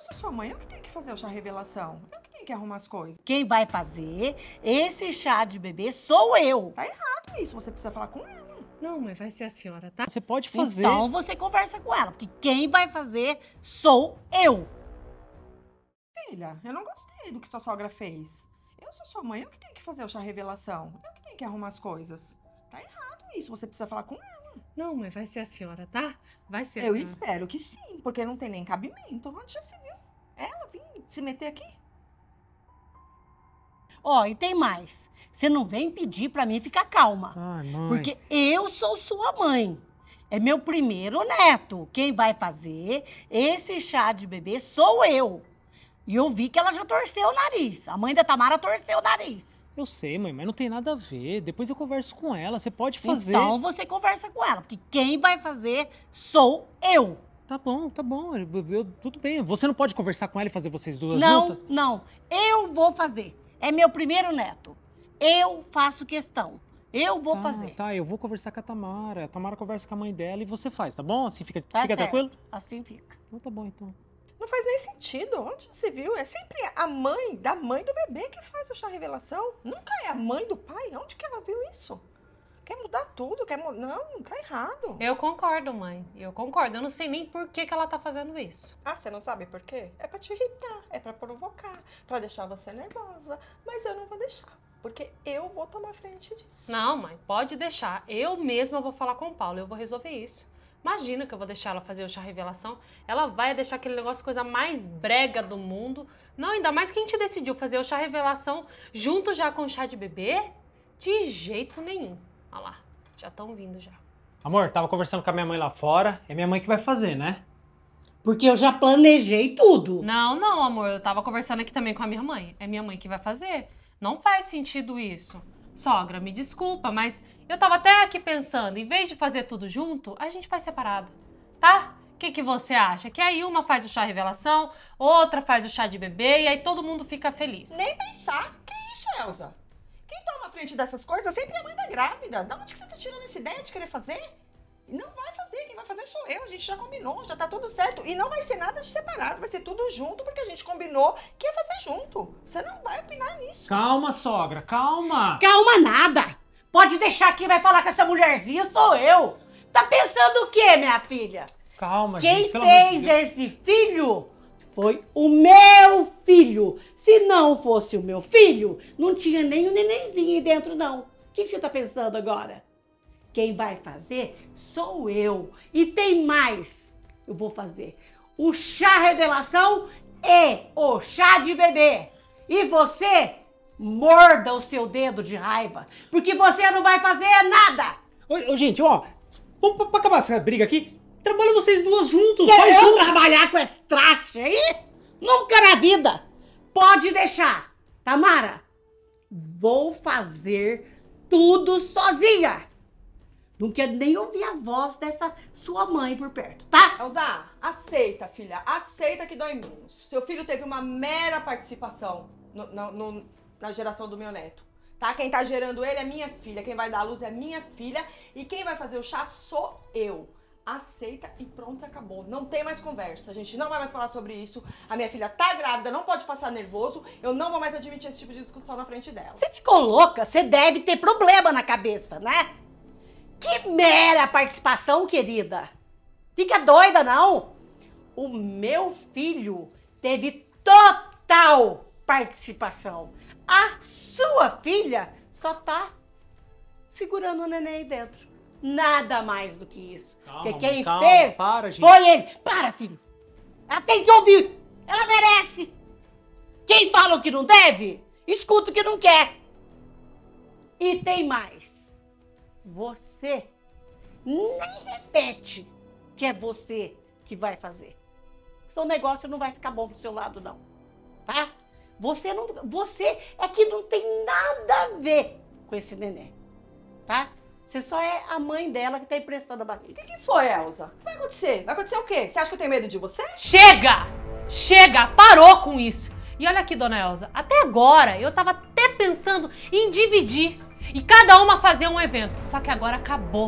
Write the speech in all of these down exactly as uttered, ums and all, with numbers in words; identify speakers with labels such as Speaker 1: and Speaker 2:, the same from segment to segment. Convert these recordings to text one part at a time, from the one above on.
Speaker 1: sou sua mãe, eu que tenho que fazer o chá revelação. Eu que tenho que arrumar as coisas.
Speaker 2: Quem vai fazer esse chá de bebê sou eu.
Speaker 1: Tá errado isso, você precisa falar com ela.
Speaker 3: Não, mãe, vai ser a senhora, tá?
Speaker 4: Você pode fazer.
Speaker 2: Então você conversa com ela, porque quem vai fazer sou eu.
Speaker 1: Filha, eu não gostei do que sua sogra fez. Eu sou sua mãe, eu que tenho que fazer o chá revelação. Eu que tenho que arrumar as coisas. Tá errado isso, você precisa falar com ela.
Speaker 3: Não, mãe, vai ser a senhora, tá? Vai ser a
Speaker 1: Eu
Speaker 3: senhora.
Speaker 1: espero que sim, porque não tem nem cabimento. Onde já se viu? Ela vir se meter aqui?
Speaker 2: Ó, e tem mais. Você não vem pedir pra mim ficar calma.
Speaker 4: Ai, mãe.
Speaker 2: Porque eu sou sua mãe. É meu primeiro neto. Quem vai fazer esse chá de bebê sou eu. E eu vi que ela já torceu o nariz. A mãe da Tamara torceu o nariz.
Speaker 4: Eu sei, mãe, mas não tem nada a ver. Depois eu converso com ela. Você pode fazer.
Speaker 2: Então você conversa com ela, porque quem vai fazer sou eu.
Speaker 4: Tá bom, tá bom. Eu- eu- tudo bem. Você não pode conversar com ela e fazer vocês duas
Speaker 2: Não,
Speaker 4: juntas?
Speaker 2: não. Eu vou fazer. É meu primeiro neto. Eu faço questão. Eu vou
Speaker 4: tá,
Speaker 2: fazer.
Speaker 4: Tá, eu vou conversar com a Tamara. A Tamara conversa com a mãe dela e você faz, tá bom? Assim fica,
Speaker 2: Tá
Speaker 4: fica
Speaker 2: certo.
Speaker 4: tranquilo?
Speaker 2: Assim fica.
Speaker 4: Então tá bom, então.
Speaker 1: Não faz nem sentido. Onde já se viu? É sempre a mãe da mãe do bebê que faz o chá revelação. Nunca é a mãe do pai. Onde que ela viu isso? Quer mudar tudo? Quer mu- Não, tá errado.
Speaker 3: Eu concordo, mãe. Eu concordo. Eu não sei nem por que, que ela tá fazendo isso.
Speaker 1: Ah, você não sabe por quê? É pra te irritar, é pra provocar, pra deixar você nervosa. Mas eu não vou deixar, porque eu vou tomar frente disso.
Speaker 3: Não, mãe, pode deixar. Eu mesma vou falar com o Paulo. Eu vou resolver isso. Imagina que eu vou deixar ela fazer o chá revelação. Ela vai deixar aquele negócio coisa mais brega do mundo. Não, ainda mais que a gente decidiu fazer o chá revelação junto já com o chá de bebê. De jeito nenhum. Olha lá, já estão vindo já.
Speaker 4: Amor, tava conversando com a minha mãe lá fora. É minha mãe que vai fazer, né?
Speaker 2: Porque eu já planejei tudo.
Speaker 3: Não, não, amor, eu tava conversando aqui também com a minha mãe. É minha mãe que vai fazer. Não faz sentido isso. Sogra, me desculpa, mas eu tava até aqui pensando, em vez de fazer tudo junto, a gente faz separado, tá? O que que você acha? Que aí uma faz o chá revelação, outra faz o chá de bebê e aí todo mundo fica feliz.
Speaker 1: Nem pensar. Que isso, Elza? Quem toma frente dessas coisas sempre é a mãe da grávida. Da onde que você tá tirando essa ideia de querer fazer? E não vai fazer, quem vai fazer sou eu. A gente já combinou, já tá tudo certo. E não vai ser nada de separado, vai ser tudo junto, porque a gente combinou que ia fazer junto. Você não vai opinar nisso.
Speaker 4: Calma, sogra, calma.
Speaker 2: Calma nada. Pode deixar quem vai falar com essa mulherzinha sou eu. Tá pensando o quê, minha filha?
Speaker 4: Calma,
Speaker 2: Quem
Speaker 4: gente. Pelo amor de
Speaker 2: fez
Speaker 4: Deus.
Speaker 2: esse filho foi o meu filho. Se não fosse o meu filho, não tinha nem o nenenzinho aí dentro, não. O que você tá pensando agora? Quem vai fazer sou eu. E tem mais. Eu vou fazer o chá revelação e o chá de bebê. E você morda o seu dedo de raiva, porque você não vai fazer nada.
Speaker 4: Ô, ô, gente, ó. Vamos pra, pra acabar essa briga aqui. Trabalha vocês duas juntos.
Speaker 2: Quer
Speaker 4: Faz
Speaker 2: eu
Speaker 4: junto.
Speaker 2: trabalhar com esse traste aí? Nunca na vida. Pode deixar. Tamara, vou fazer tudo sozinha. Não quero nem ouvir a voz dessa sua mãe por perto, tá?
Speaker 1: Elza, aceita, filha. Aceita que dói menos. Seu filho teve uma mera participação no- no- no- na geração do meu neto. Tá? Quem tá gerando ele é minha filha. Quem vai dar à luz é minha filha. E quem vai fazer o chá sou eu. Aceita e pronto, acabou. Não tem mais conversa. A gente não vai mais falar sobre isso. A minha filha tá grávida, não pode passar nervoso. Eu não vou mais admitir esse tipo de discussão na frente dela.
Speaker 2: Você ficou louca? Você deve ter problema na cabeça, né? Que mera participação, querida. Fica doida, não. O meu filho teve total participação. A sua filha só tá segurando o neném aí dentro. Nada mais do que isso.
Speaker 4: Calma,
Speaker 2: Porque quem
Speaker 4: calma,
Speaker 2: fez
Speaker 4: para, gente.
Speaker 2: foi ele. Para, filho. Ela tem que ouvir. Ela merece. Quem fala o que não deve, escuta o que não quer. E tem mais. Você nem repete que é você que vai fazer. Seu negócio não vai ficar bom pro seu lado, não. Tá? Você não, você é que não tem nada a ver com esse neném. Tá? Você só é a mãe dela que tá emprestando a barriga.
Speaker 1: O que, que foi, Elza? O que vai acontecer? Vai acontecer o quê? Você acha que eu tenho medo de você?
Speaker 3: Chega! Chega! Parou com isso! E olha aqui, dona Elza, até agora eu tava até pensando em dividir e cada uma fazer um evento. Só que agora acabou.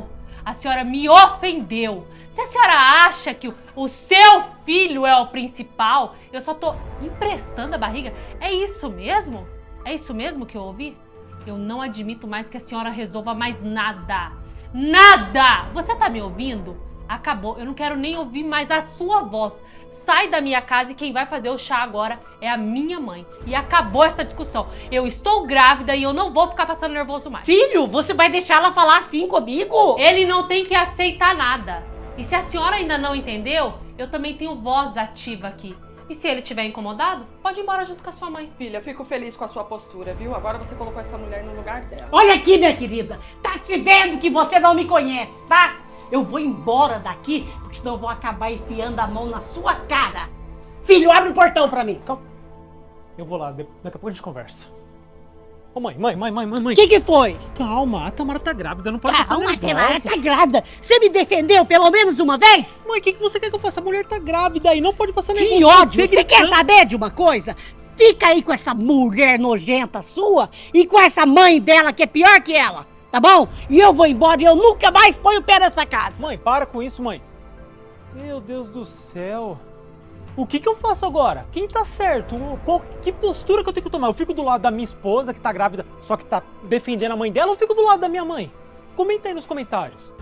Speaker 3: A senhora me ofendeu. Se a senhora acha que o, o seu filho é o principal, eu só tô emprestando a barriga. É isso mesmo? É isso mesmo que eu ouvi? Eu não admito mais que a senhora resolva mais nada. Nada! Você tá me ouvindo? Acabou. Eu não quero nem ouvir mais a sua voz. Sai da minha casa e quem vai fazer o chá agora é a minha mãe. E acabou essa discussão. Eu estou grávida e eu não vou ficar passando nervoso mais.
Speaker 2: Filho, você vai deixar ela falar assim comigo?
Speaker 3: Ele não tem que aceitar nada. E se a senhora ainda não entendeu, eu também tenho voz ativa aqui. E se ele estiver incomodado, pode ir embora junto com a sua mãe.
Speaker 1: Filha, eu fico feliz com a sua postura, viu? Agora você colocou essa mulher no lugar dela.
Speaker 2: Olha aqui, minha querida. Tá se vendo que você não me conhece, tá? Eu vou embora daqui, porque senão eu vou acabar enfiando a mão na sua cara. Filho, abre o portão pra mim.
Speaker 4: Calma. Eu vou lá, daqui a pouco a gente conversa. Ô mãe, mãe, mãe, mãe, mãe, mãe.
Speaker 2: O que que foi?
Speaker 4: Calma, a Tamara tá grávida, não pode passar
Speaker 2: Calma,
Speaker 4: nervosa.
Speaker 2: Tamara tá grávida. Você me defendeu pelo menos uma vez?
Speaker 4: Mãe, o que, que você quer que eu faça? A mulher tá grávida e não pode passar nervosa.
Speaker 2: Que ódio! Você quer saber de uma coisa? Fica aí com essa mulher nojenta sua e com essa mãe dela que é pior que ela, tá bom? E eu vou embora e eu nunca mais ponho o pé nessa casa.
Speaker 4: Mãe, para com isso, mãe. Meu Deus do céu. O que que eu faço agora? Quem tá certo? Qual, que postura que eu tenho que tomar? Eu fico do lado da minha esposa, que tá grávida, só que tá defendendo a mãe dela, ou eu fico do lado da minha mãe? Comenta aí nos comentários.